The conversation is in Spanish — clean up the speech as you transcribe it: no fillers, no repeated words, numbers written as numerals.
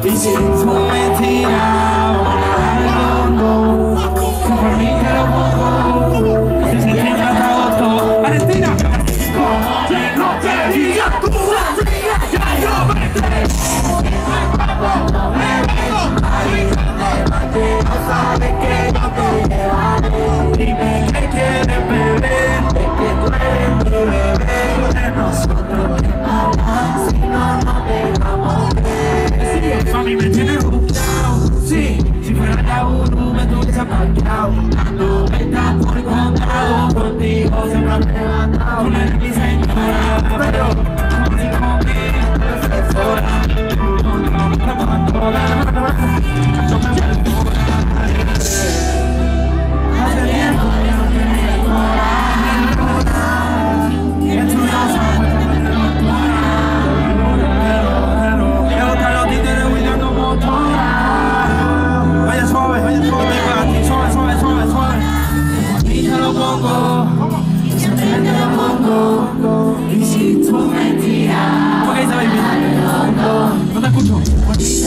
Y si tú me tiras al hondo, por mí te lo pongo. Desde septiembre hasta agosto. Argentina. No sabes que yo te llevaré. Dime qué quieres beber. Es que tú eres mi bebé. De nosotros que hablar, si no nos dejamos ver. Sí, mami me tienes gustado. Sí, si fuera la Uru me tuviese aparcado. Dando vueltas por el condado. Contigo siempre me he levantado. Tú no eres mi señora, pero como si conmigo se fuera. Hace tiempo que no tienes corazón. Y es tu rosa, pues te lo me gustan los títeres huillando motora. Vaya suave, papi, suave. Y te lo pongo, Y siempre te lo pongo. y si tú Tú me tiras ¿por qué dice baby? al hondo. No te escucho.